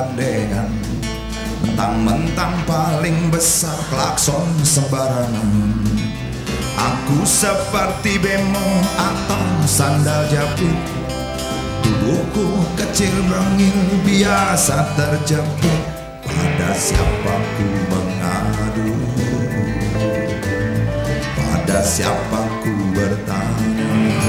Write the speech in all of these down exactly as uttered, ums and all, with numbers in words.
tergandengan. Mentang-mentang paling besar klakson sembarangan. Aku seperti bemo atau sandal jepit. Tubuhku kecil merengil biasa terjepit. Pada siapa ku mengadu? Pada siapa ku bertanya?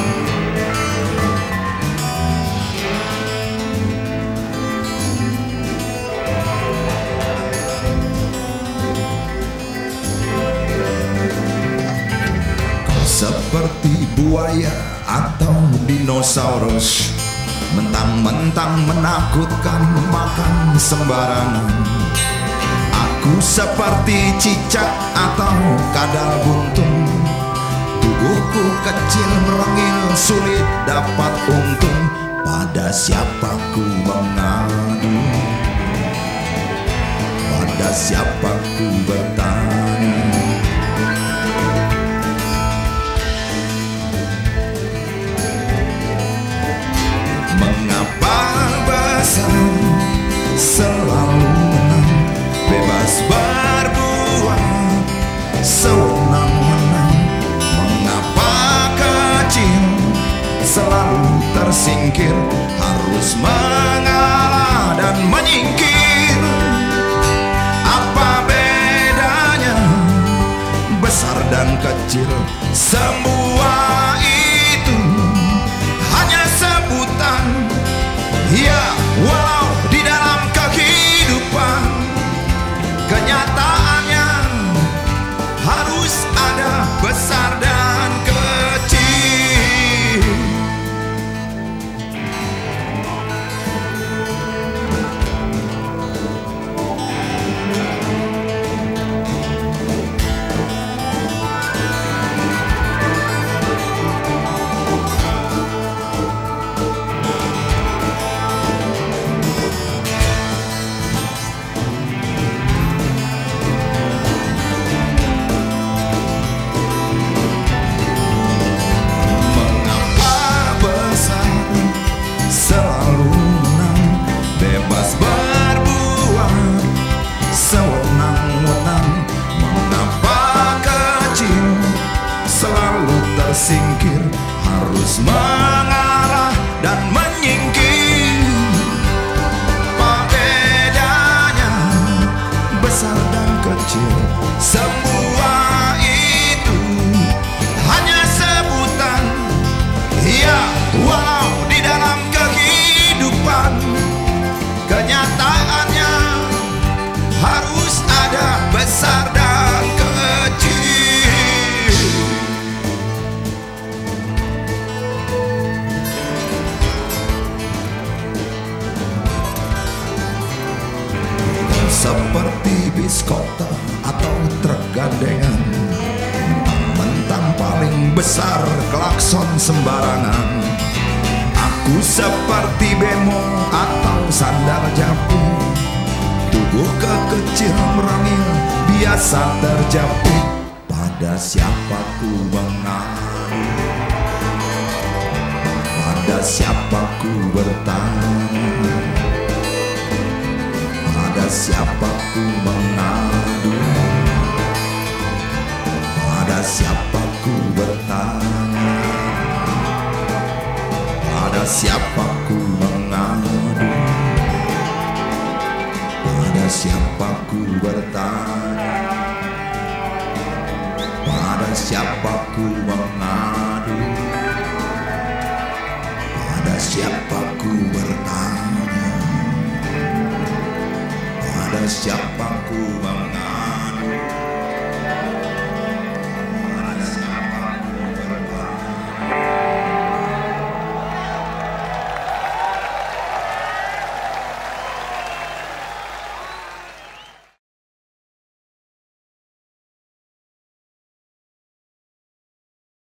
Seperti buaya atau dinosaurus, mentang-mentang menakutkan makan sembarangan. Aku seperti cicak atau kadal buntung. Tubuhku kecil merengil sulit dapat untung. Pada siapa ku mengadu? Pada siapa ku bertanya? Selalu menang, bebas berbuat sewenang-wenang. Mengapa kecil selalu tersingkir, harus mengalah dan menyingkir? Apa bedanya besar dan kecil? Semua itu hanya sebutan. Ya, walau di dalam kehidupan kenyataannya harus ada besar dan kecil. Singkir, harus mengalah dan menyingkir. Bedanya besar dan kecil, semua itu hanya sebutan. Ya, walau di dalam kehidupan kenyataannya harus ada besar dan kecil. Seperti bis kota atau truk gandengan, mentang-mentang paling besar klakson sembarangan. Aku seperti bemo atau sandal jepit. Tubuh kekecil merangil biasa terjepit. Pada siapa ku mengadu? Pada siapa ku bertanya? Pada siapa ku mengadu? Pada siapa ku bertanya? Pada siapa ku mengadu? Pada siapa ku bertanya? Pada siapa ku mengadu? Pada siapa ku bertanya? Pada siapa ku mengadu?